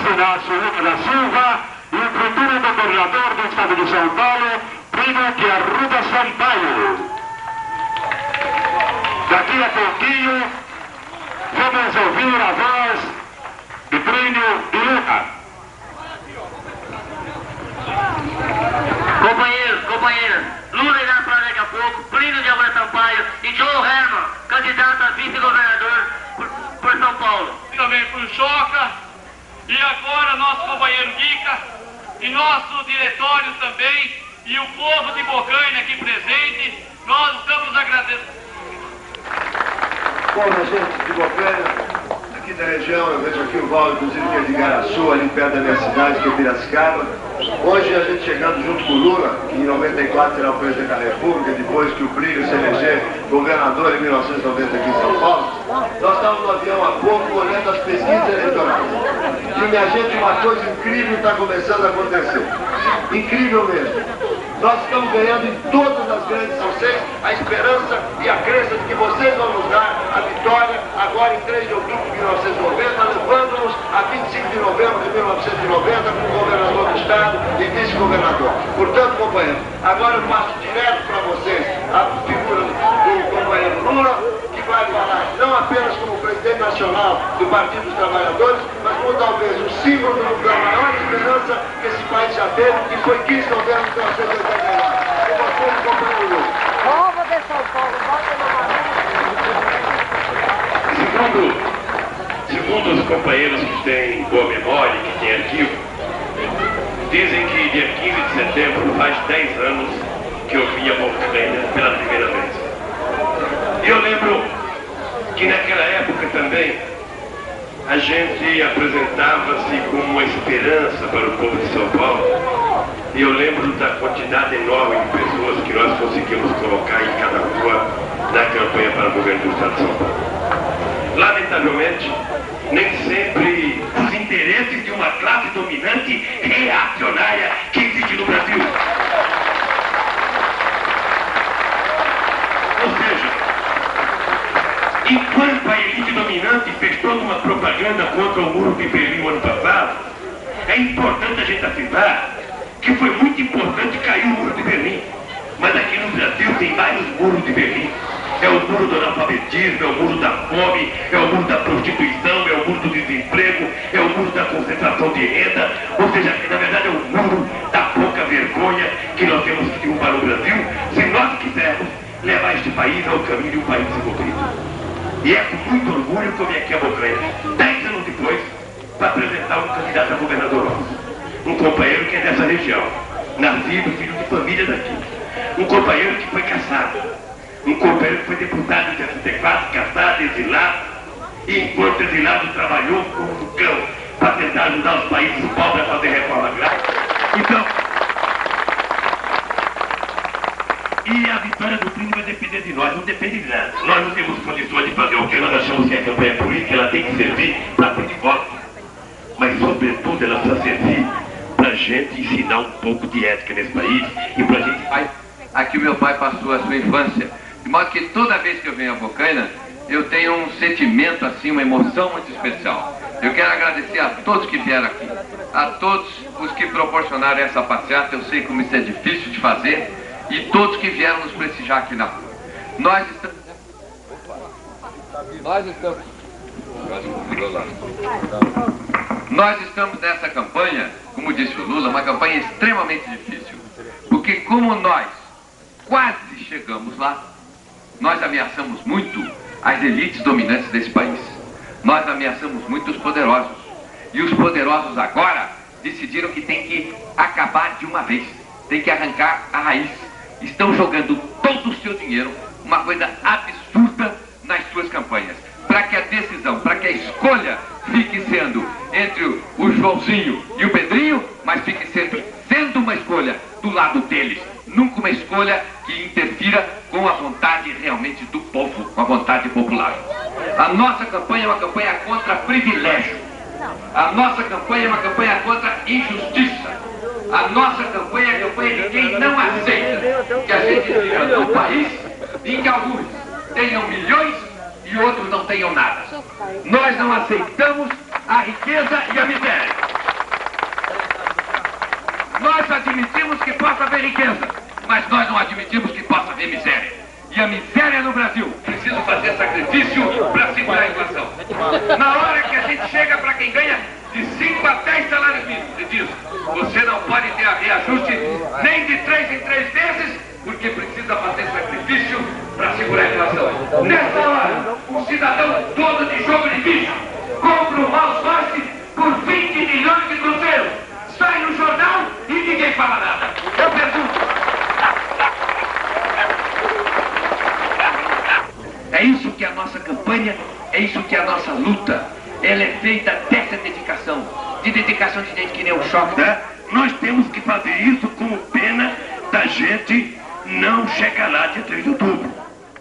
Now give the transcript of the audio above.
Inácio Lula da Silva e o futuro governador do estado de São Paulo, Plínio de Arruda Sampaio. Daqui a pouquinho, vamos ouvir a voz de Plínio e Lula. Companheiros, Lula irá falar daqui a pouco, Plínio de Arruda Sampaio e Joe Herman, candidato a vice-governador por São Paulo. Também por Choca, e agora nosso companheiro Guica, e nosso diretório também, e o povo de Bocaina aqui presente, nós estamos agradecendo. Bom, gente de Bocaina, aqui da região, eu vejo aqui o Val, inclusive, que é de Igaraçu, ali perto da minha cidade, que é Piracicaba. Hoje a gente chegando junto com o Lula, que em 94 será o presidente da República, depois que o Plínio se eleger governador em 1990 aqui em São Paulo, nós estávamos no avião há pouco olhando as pesquisas eleitorais. E, minha gente, uma coisa incrível está começando a acontecer. Incrível mesmo. Nós estamos ganhando em todas as grandes vocês a esperança e a crença de que vocês vão nos dar a vitória agora em 3 de outubro de 1990, levando-nos a 25 de novembro de 1990 como governador do estado e vice-governador. Portanto, companheiro, agora eu passo direto para vocês a figura do companheiro Lula, que vai falar não apenas como presidente nacional do Partido dos Trabalhadores, mas como talvez o símbolo da maior esperança que esse país já teve, que foi 15 de novembro de 1989. Com vocês, companheiro Lula. Povo de São Paulo, Segundo os companheiros que têm boa memória, que têm arquivo, dizem que dia 15 de setembro faz 10 anos que eu vim a Bocaina pela primeira vez. E eu lembro que naquela época também a gente apresentava-se como uma esperança para o povo de São Paulo. E eu lembro da quantidade enorme de pessoas que nós conseguimos colocar em cada rua na campanha para o governo do estado de São Paulo. Lamentavelmente, nem sempre os interesses de uma classe dominante reacionária que existe no Brasil. Ou seja, enquanto a elite dominante fez toda uma propaganda contra o Muro de Berlim no ano passado, é importante a gente afirmar que foi muito importante cair o Muro de Berlim. Mas aqui no Brasil tem vários muros de Berlim. É o muro do analfabetismo, é o muro da fome, é o muro da prostituição, é o muro do desemprego, é o muro da concentração de renda. Ou seja, na verdade é o muro da pouca vergonha que nós temos que derrubar no Brasil se nós quisermos levar este país ao caminho de um país desenvolvido. E é com muito orgulho que eu vim aqui a Bocaina, 10 anos depois, para apresentar um candidato a governador nosso. Um companheiro que é dessa região, nascido, filho de família daqui. Um companheiro que foi caçado. Um companheiro que foi deputado em 64, caçado, exilado. E enquanto exilado trabalhou como um cão para tentar ajudar os países pobres a fazer reforma agrária. Então, e a vitória do Plínio vai depender de nós, não depende de nada. Nós não temos condições de fazer o que nós achamos que a campanha política ela tem que servir para abrir voto. Mas sobretudo ela precisa servir para a gente ensinar um pouco de ética nesse país e para a gente... Aqui o meu pai passou a sua infância, de modo que toda vez que eu venho a Bocaina, eu tenho um sentimento assim, uma emoção muito especial. Eu quero agradecer a todos que vieram aqui, a todos os que proporcionaram essa passeata, eu sei como isso é difícil de fazer, e todos que vieram nos prestigiar aqui na rua. Nós estamos nessa campanha, como disse o Lula, uma campanha extremamente difícil, porque como nós quase chegamos lá, nós ameaçamos muito as elites dominantes desse país. Nós ameaçamos muito os poderosos. E os poderosos agora decidiram que tem que acabar de uma vez. Tem que arrancar a raiz. Estão jogando todo o seu dinheiro, uma coisa absurda, nas suas campanhas. Para que a decisão, para que a escolha fique sendo entre o Joãozinho e o Pedrinho, mas fique sempre sendo uma escolha do lado deles. Nunca uma escolha que interfira com a vontade realmente do povo, com a vontade popular. A nossa campanha é uma campanha contra privilégio. A nossa campanha é uma campanha contra injustiça. A nossa campanha é a campanha de quem não aceita que a gente viva num país em que alguns tenham milhões e outros não tenham nada. Nós não aceitamos a riqueza e a miséria. haver riqueza, mas nós não admitimos que possa haver miséria. E a miséria no Brasil. Preciso fazer sacrifício para segurar a inflação. Na hora que a gente chega para quem ganha de 5 a 10 salários mínimos, e diz, você não pode ter reajuste nem de 3 em 3 meses, porque precisa fazer sacrifício para segurar a inflação. Nessa hora, um cidadão todo de jogo de bicho compra um mouse por 20 milhões de cruzeiros. Sai no jornal e ninguém fala nada. Eu pergunto. É isso que é a nossa campanha, é isso que é a nossa luta. Ela é feita dessa dedicação. De dedicação de gente que nem o choque. Nós temos que fazer isso como pena da gente não chegar lá dia 3 de outubro.